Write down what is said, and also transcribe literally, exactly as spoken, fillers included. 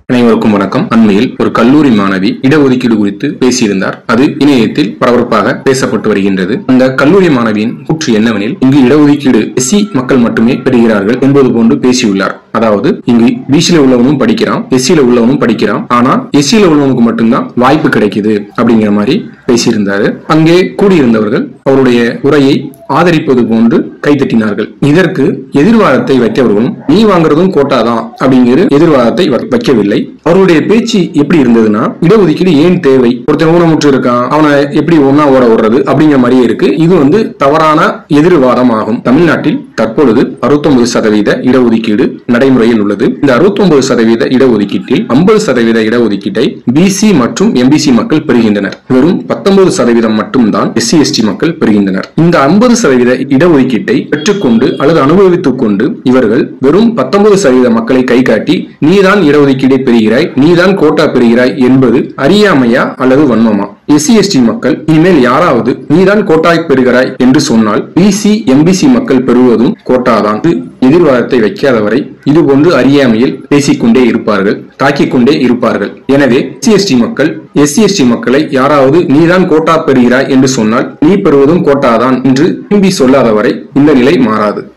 அனைவருக்கும் வணக்கம். அண்மையில் ஒரு கல்லூரி மாணவி இடஒதுக்கீடு குறித்து பேசியிருந்தார். அது இணையத்தில் பரபரப்பாக பேசப்பட்டு வருகின்றது. அந்த கல்லூரி மாணவியின் கூற்று என்னவெனில், இங்கு இடஒதுக்கீடு எஸ்சி மக்கள் மட்டுமே பெறுகிறார்கள் என்பது போன்று பேசியுள்ளார். அதாவது இங்கு பிசில உள்ளவனும் படிக்கிறான், எஸ்சில உள்ளவனும் படிக்கிறான், ஆனா எஸ்சில உள்ளவனுக்கு மட்டும்தான் வாய்ப்பு கிடைக்குது அப்படிங்கிற மாதிரி பேசியிருந்தாரு. அங்கே கூடியிருந்தவர்கள் அவருடைய உரையை ஆதரிப்பது போன்று கைத்தட்டினார்கள். இதற்கு எதிர்வாதத்தை வைத்தவர்களும் நீ வாங்குறதும் கோட்டாதான் அப்படிங்கிற எதிர்வாதத்தை வைக்கவில்லை. அவருடைய பேச்சு எப்படி இருந்ததுன்னா, இடஒதுக்கீடு ஏன் தேவை, ஒருத்தன் ஊனமுற்று இருக்கான், அவனை எப்படி ஒன்னா ஓட விடுறது அப்படிங்கிற மாதிரியே இருக்கு. இது வந்து தவறான எதிர்வாதம் ஆகும். தமிழ்நாட்டில் தற்பொழுது அறுபத்தி ஒன்பது சதவீத இடஒதுக்கீடு நடைமுறையில் உள்ளது. இந்த அறுபத்தி ஒன்பது சதவீத இடஒதுக்கீட்டில் ஐம்பது சதவீத இடஒதுக்கீட்டை பிசி மற்றும் எம்பிசி மக்கள் பெறுகின்றனர். வெறும் பத்தொன்பது சதவீதம் மட்டும்தான் எஸ்சி எஸ்டி மக்கள் பெறுகின்றனர். இந்த ஐம்பது சதவீத இடஒதுக்கீட்டை பெற்றுக்கொண்டு அல்லது அனுபவித்துக் கொண்டு இவர்கள் வெறும் பத்தொன்பது சதவீத மக்களை கை காட்டி நீதான் இடஒதுக்கீடை பெறுகிறாய், நீதான் கோட்டா பெறுகிறாய் என்பது அறியாமையா அல்லது வன்மமா? எஸ்சி எஸ்டி மக்கள் இனிமேல் யாராவது நீதான் கோட்டாய் பெறுகிறாய் என்று சொன்னால் பிசி எம்பிசி மக்கள் பெறுவதும் கோட்டாதான். எதிர்வாதத்தை வைக்காதவரை இதுபோன்று அறியாமையில் பேசிக்கொண்டே இருப்பார்கள், தாக்கிக் கொண்டே இருப்பார்கள். எனவே எஸ்சி எஸ்டி மக்கள் எஸ்சி எஸ்டி மக்களை யாராவது நீதான் கோட்டா பெறுகிறாய் என்று சொன்னால் நீ பெறுவதும் கோட்டாதான் என்று திரும்பி சொல்லாதவரை இந்த நிலை மாறாது.